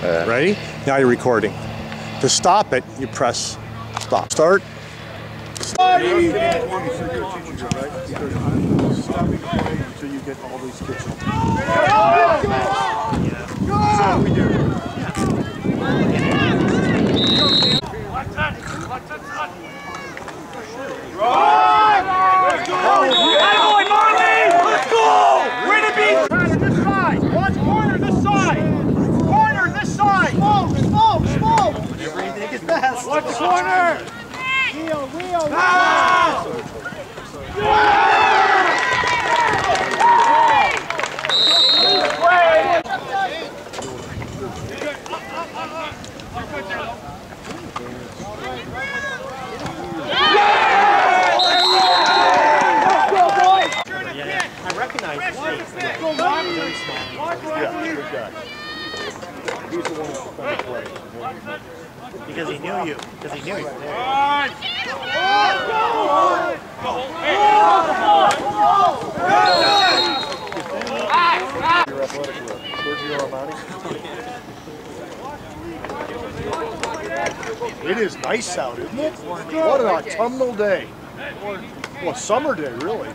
Ready? Now you're recording. To stop it, you press stop. Start. Stop until you get all these kids. Watch the corner! Wheel! I recognize his face. Very small. Yeah, good guy. He's the one who's going to play. Because he knew you. Because he knew you. Your athletic look. Sergio Armani. It is nice out, isn't it? What an autumnal day. Well, summer day, really.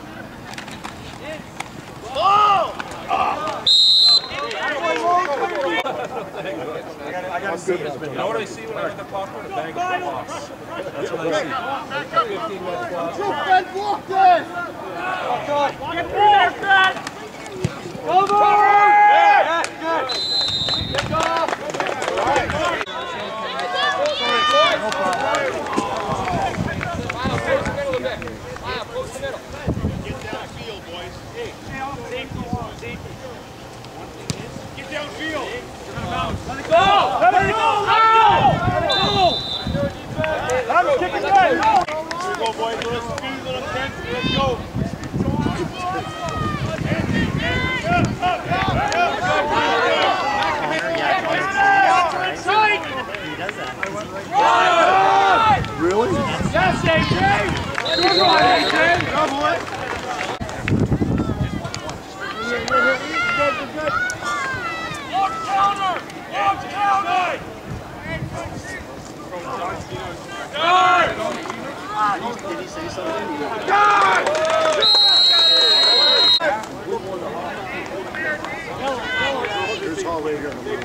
I gotta see it. You know what I see when I get the popcorn? A bag of footballs. That's what I see. 15 minutes plus. Block this! Get through there, Fred! Go forward! Get off! Get downfield, boys. Get downfield. Let it go! Let it go! Let him kick it right! Let's go, boys. Little speed, little tense. Let's go. He does that. Really? Yes, AJ! Good one, AJ! Double it! Watch counter! Watch counter! Did he say something? Here's Hall right here in the middle.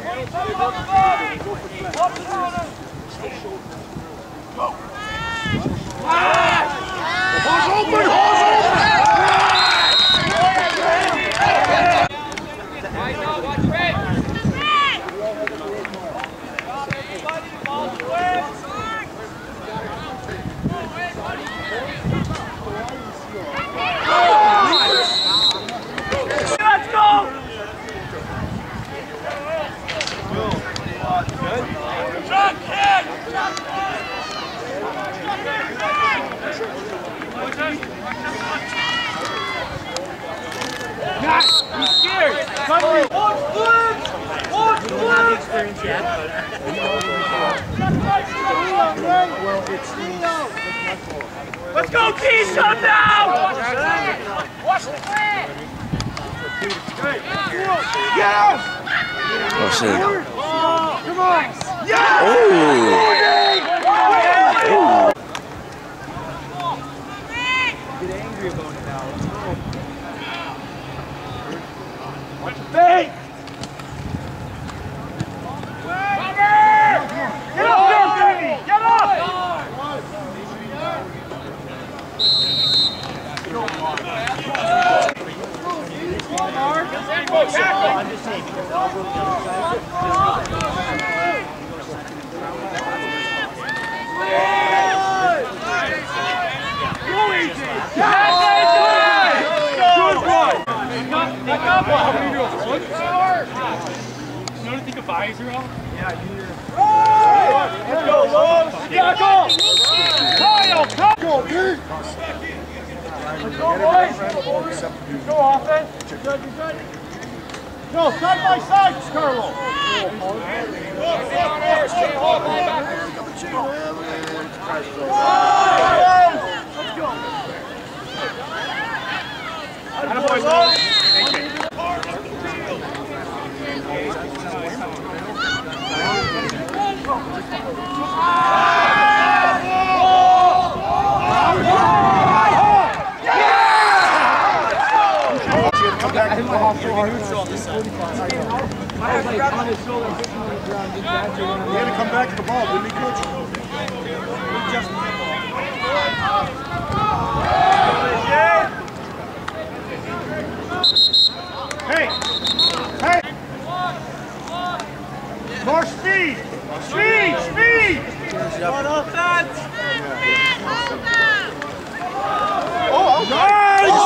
Hall's open! Hall's open! Let's go! Chuck head! Guys, he's scared! Come on! Watch Blitz! Watch Blitz! Experience yet, Let's go, Keyshawn now! Watch the plan! Get him! Oh shit. Come on! Yeah! Oh! Get angry about it now. Watch the fake! Get up there, baby! Get up! I'm just saying because I'll go to the other You don't think a visor on? Yeah, Let's go, Lord! Kyle! Go, dude! Let's go, boys! Go, offense! Good. Go, side by side, Carlo! Let's go! Attaboy, Lord! had to come back to the ball, didn't he, Coach? Hey! Hey! More speed! Speed! Speed! On offense! Oh, nice!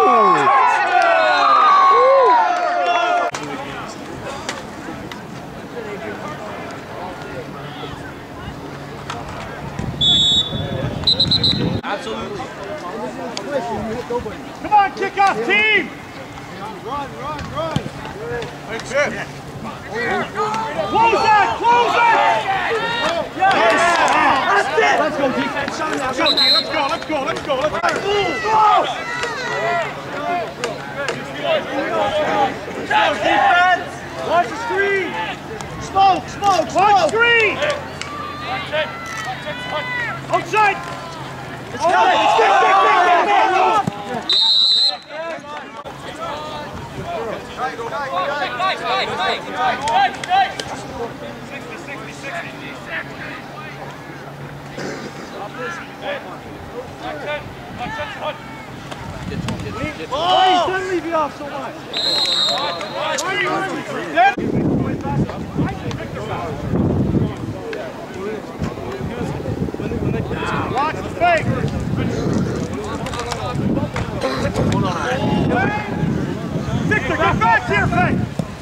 Absolutely. Come on, kick off team! Run! Makes it. Close that! Close it! Yes! That's it! Let's go, defense. Let's go, D. Let's go. Go, defense! Watch the screen! Smoke! Watch the screen! Outside! Let's go! Oh, he doesn't leave you off so much. Watch the fake. Victor, get back here, fake.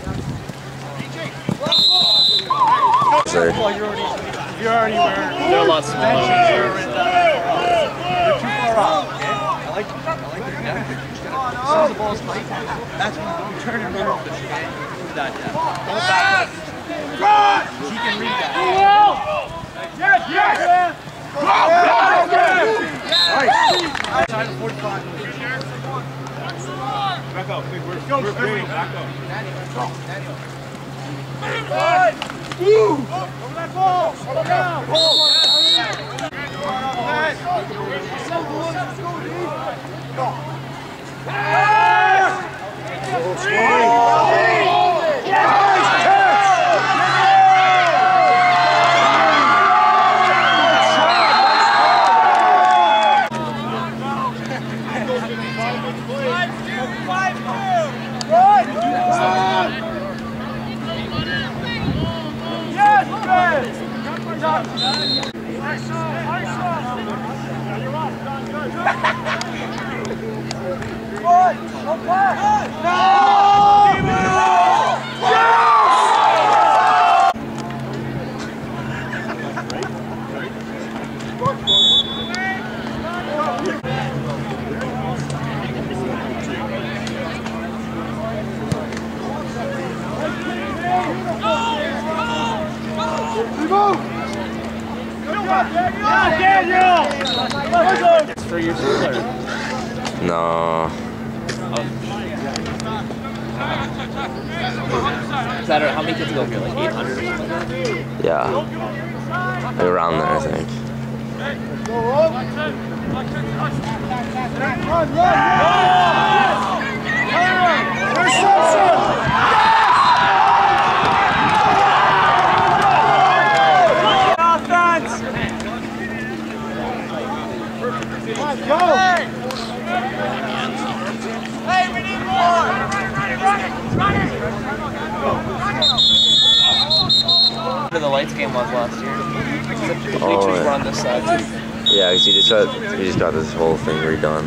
Sorry. You're already wearing. They're a lot smaller. You're too far off. I like it. As soon as the ball's tight, that's when you turn and run off the shit. Do that, yeah. Hold back. He can read that. Yes! Nice. Time to 45. Back up. Let's go. Back up. Daniel. Over that ball. Over down. Go. It's for your school. No. Is that how many kids go here? Like 800 or something? Yeah. Like around there, I think. Hey, we need more! The lights game was last year. Oh, Bleachers were on this side too. Yeah, because he just got this whole thing redone.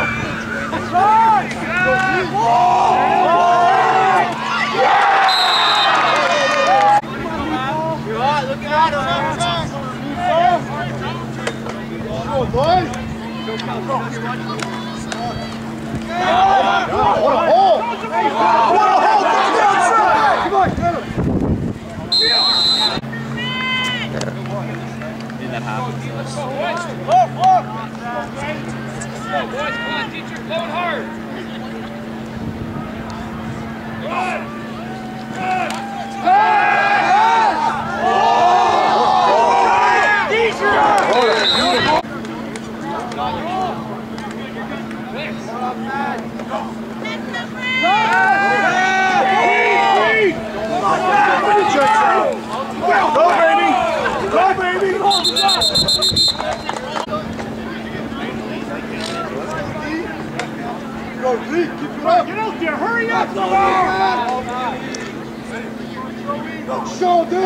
Look at boy! What a hole! What a hole! Come on, get him! Did that happen? Boys, come on, teacher, going hard. Get out there, hurry up! Show, dude!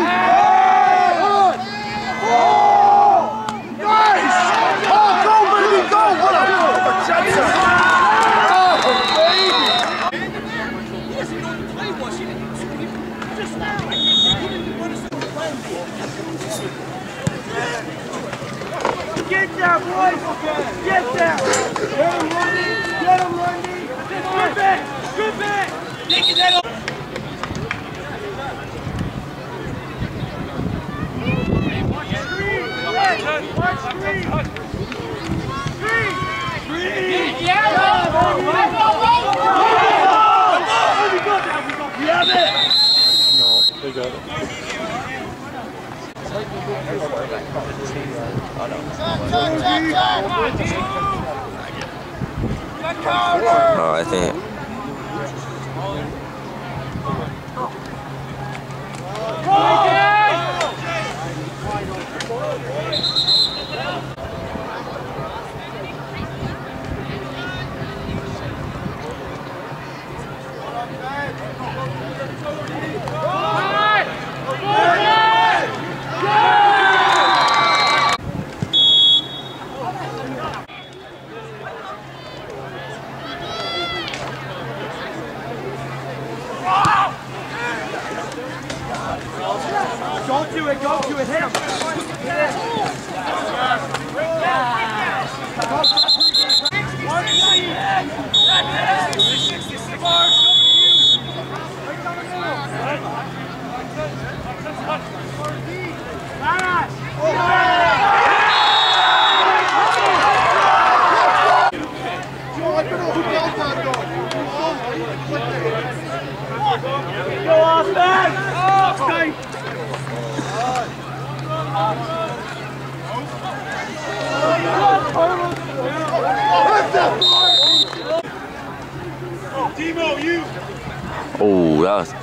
Nice! Oh, go, baby, go! What a Jensen! Oh, baby! Get there, boys! Get there! Get him, Lundy! Get him, Lundy! Good back! Good back! Take it that over! No, they got it. Oh, I think. Don't do it, don't do it, hit him! Go off back! Timo, you! Oh, that was.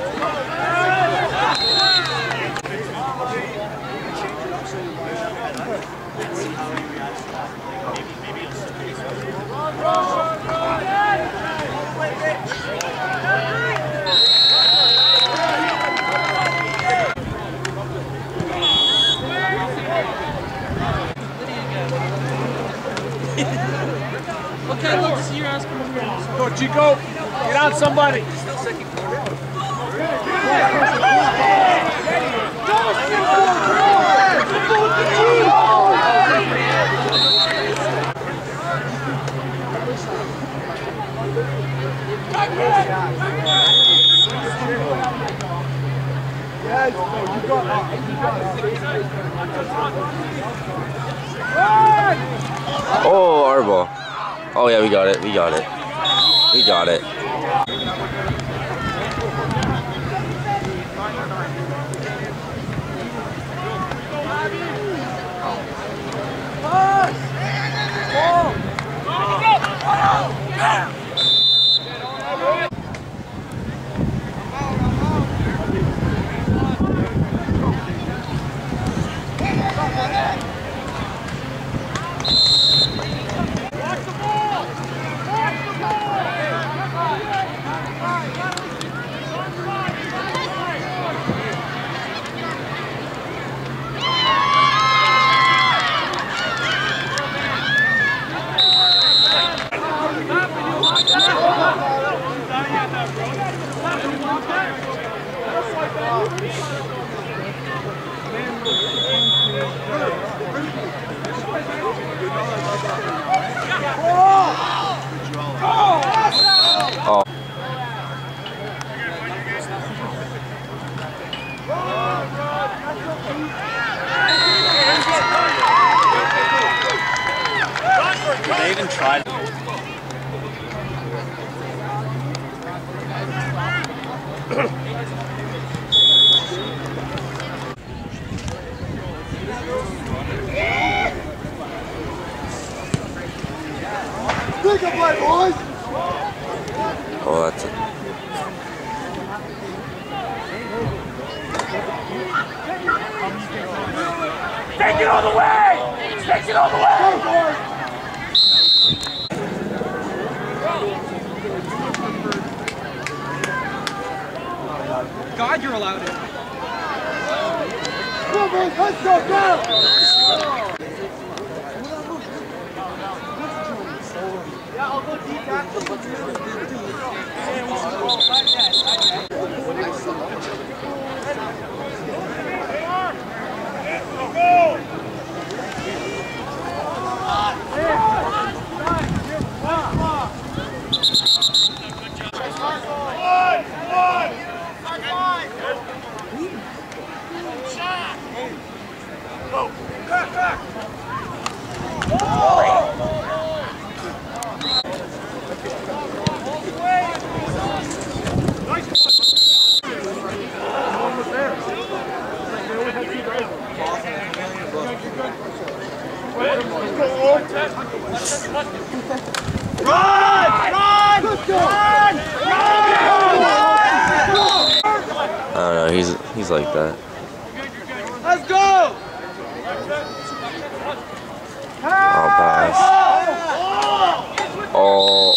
What kind of looks you're asking me? Go, Chico. Get on somebody. Oh, our ball. Oh yeah, we got it. We got it. We got it. Oh. They even tried. Think of my boys! Oh, that's it. Take it all the way! Take it all the way! God, you're allowed it. Come on, boys, let's go, go! Yeah, I'll go deep back. I don't know, he's like that. Let's go! I'll pass. Oh.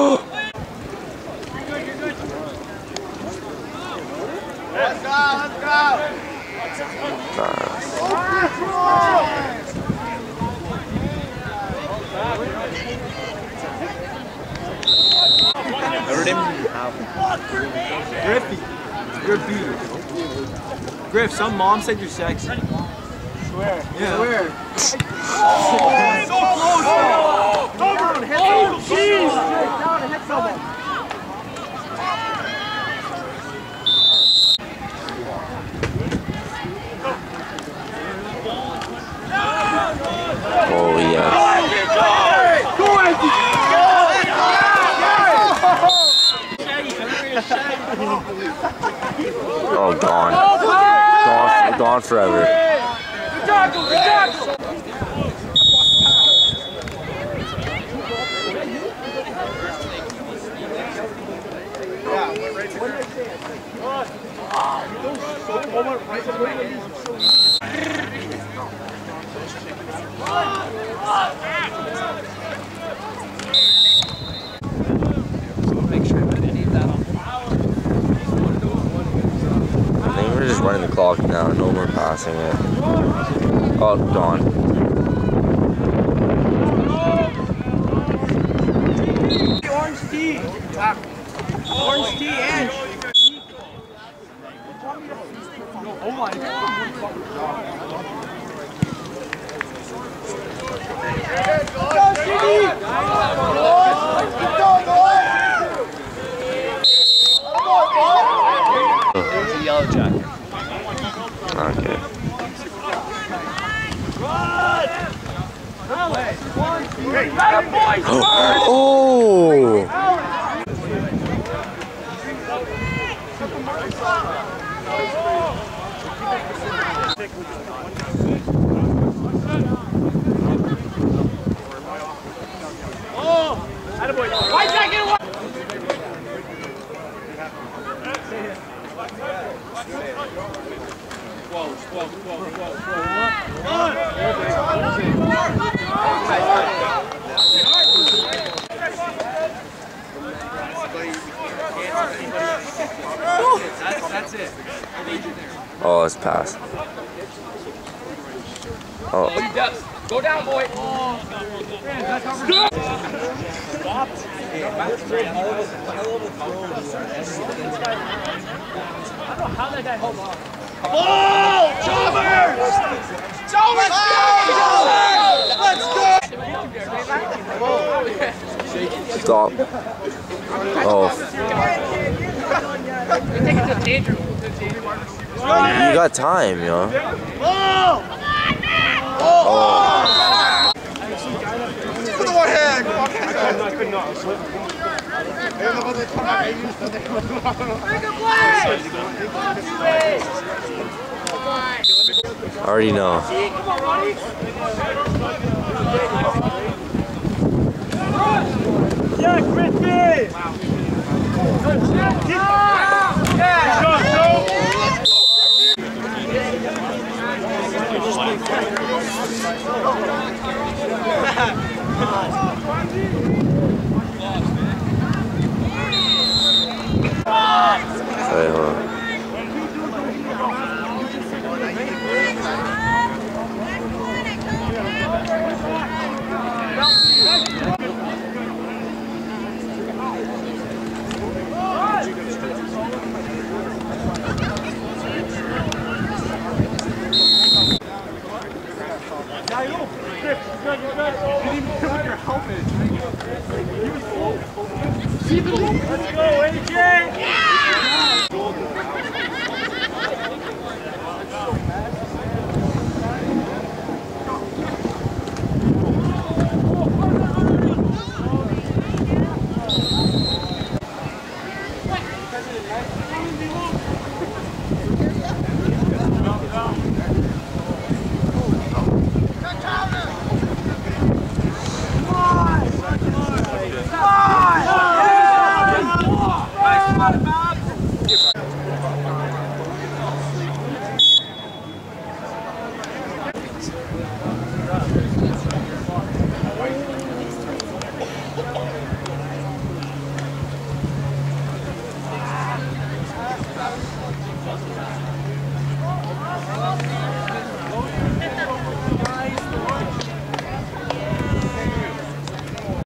Let's go, let's go! Pass. Griffy, you're beautiful. Griff, some mom said you're sexy. Swear. Yeah. Swear. Oh, so close! Down, hit someone. Jeez! Down and hit someone. Oh, yeah. Oh, gone. Gone forever. Good tackle, good tackle! I think we're just running the clock now. No more passing it. Oh, gone. Orange tea! Orange tea and... Oh my God! There's a yellow jacket. Okay. Oh! That's it. Oh, it's pass. Oh. Oh, you dust. Go down, boy. How did that hold on? Ball! Chalmers! Chalmers! Let's go! Stop. Oh. Take it to the danger. You got time, yo. Ball! Oh! Go to one hand! Go on hand! I could not. I already know. Yeah, Griffin! Wait, hold on. Let's go, AJ!